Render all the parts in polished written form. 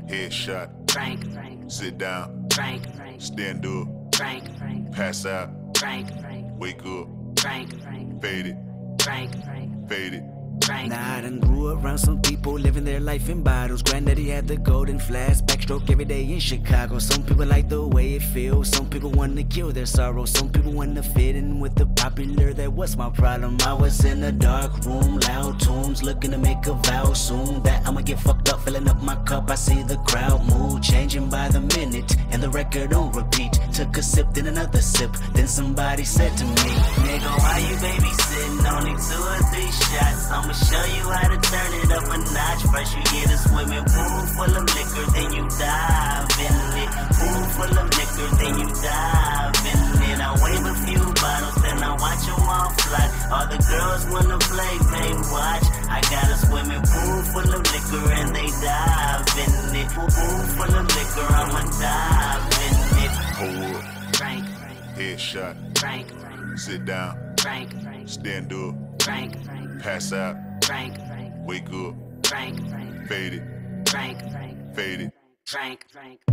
Headshot. Frank. Sit down. Frank. Stand up. Frank. Pass out. Frank. Wake up. Frank. Fade it. Frank. Fade it. Now I done grew around some people living their life in bottles. Granddaddy had the golden flask, backstroke every day in Chicago. Some people like the way it feels, some people want to kill their sorrow. Some people want to fit in with the popular, that was my problem. I was in a dark room, loud tunes, looking to make a vow soon that I'ma get fucked up, filling up my cup. I see the crowd mood changing by the minute, and the record on repeat. Took a sip, then another sip, then somebody said to me, nigga, why you babysitting? Only 2 or 3 shots, I'ma show you how to turn it up a notch. First you get a swimming pool full of liquor, then you dive in it. Pool full of liquor, then you dive in it. I wave a few bottles, then I watch them all fly. All the girls wanna play, they watch. I got a swimming pool full of liquor and they dive in it. Pool full of liquor, I'ma dive in it. Hold up. Frank. Headshot. Frank. Sit down. Frank. Stand up. Frank. Pass out. Frank. Wake up. Frank. Fade it. Frank. Fade it. Frank.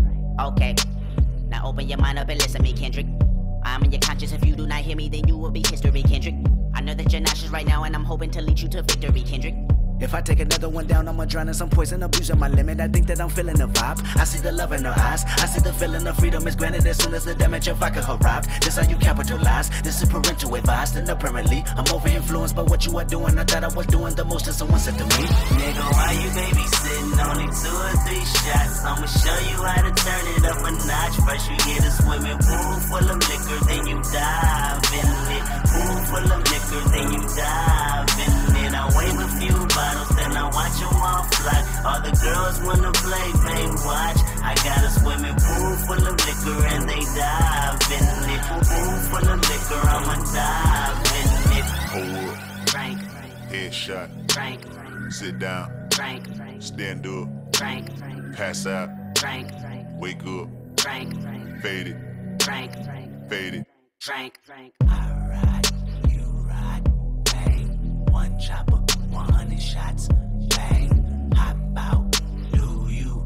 Okay, now open your mind up and listen to me, Kendrick. I'm in your conscience. If you do not hear me, then you will be history, Kendrick. I know that you're nauseous right now, and I'm hoping to lead you to victory, Kendrick. If I take another one down, I'ma drown in some poison, abusing my limit. I think that I'm feeling the vibe. I see the love in her eyes. I see the feeling of freedom is granted as soon as the damage of vodka arrived. This how you capitalize. This is parental advice. And apparently, I'm over influenced by what you are doing. I thought I was doing the most, and someone said to me, nigga, why you babysitting? Only 2 or 3 shots. I'ma show you how to turn it up a notch. First you get a swimming pool full of liquor, then you dive in it. Pool full of liquor, then you dive in it. I wave a few bottles, then I watch them all fly. All the girls wanna play, they watch. I got a swimming pool full of liquor and they dive in it. Pool full of liquor, I'ma dive in it. Hold up. Frank. Headshot. Frank. Sit down. Frank. Stand up. Frank. Pass out. Frank. Wake up. Frank. Fade it. Frank. Fade it. Frank. I ride, you ride, bang. 1 chopper, 100 shots, bang. Hop out, do you,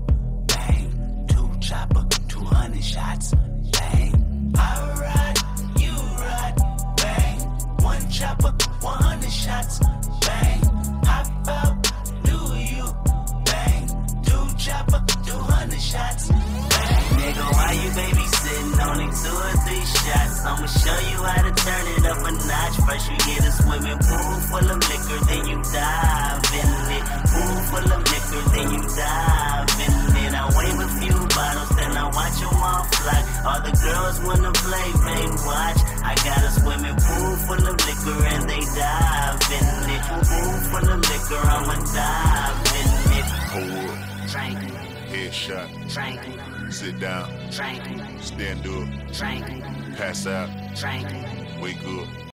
bang. 2 chopper, 200 shots, bang. I ride, you ride, bang. 1 chopper, 100 shots, bang. Hop out, do you, bang. 2 chopper, 200 shots, bang. Nigga, why you babysitting? Only 2 or 3 shots. I'ma show you how to turn it up a notch. First you get a swimming pool full of liquor, then you dive in it. Pool full of liquor, then you dive in it. I wave a few bottles, then I watch them all fly. All the girls wanna play, they watch. I got a swimming pool full of liquor and they dive in it. Pool full of liquor, I'ma dive in it. Hold up. Frank. Headshot. Frank. Sit down. Frank. Stand up. Frank. Pass out. Frank. Wake up.